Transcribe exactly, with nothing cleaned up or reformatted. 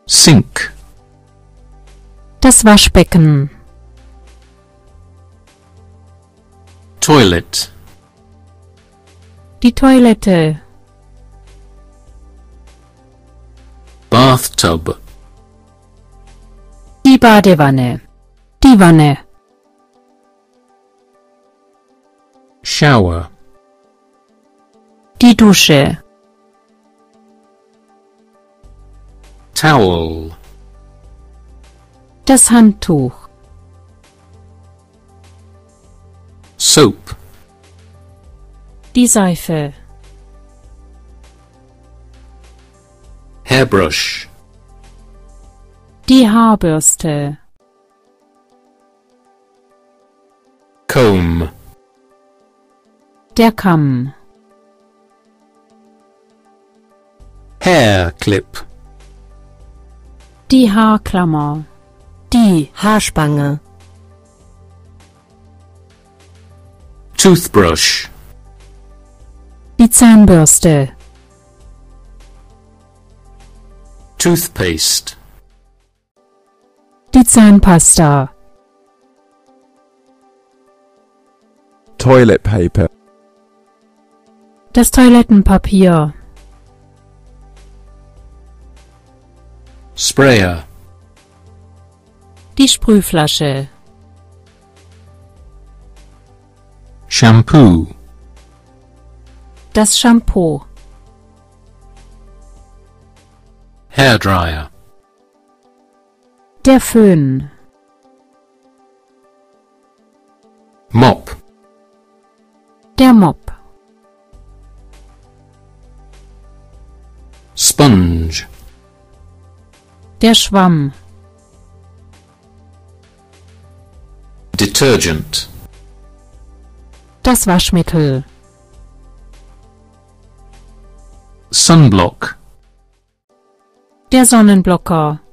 Sink. Das Waschbecken. Toilet. Die Toilette. Bathtub. Die Badewanne. Die Wanne. Shower. Die Dusche. Towel. Das Handtuch. Soap. Die Seife. Hairbrush. Die Haarbürste. Comb. Der Kamm. Hair clip. Die Haarklammer. Die Haarspange. Toothbrush. Die Zahnbürste. Toothpaste. Die Zahnpasta. Toilet paper. Das Toilettenpapier. Sprayer. Die Sprühflasche. Shampoo. Das Shampoo. Hairdryer. Der Föhn. Mop. Der Mop. Sponge. Der Schwamm. Detergent. Das Waschmittel. Sunblock. Der Sonnenblocker.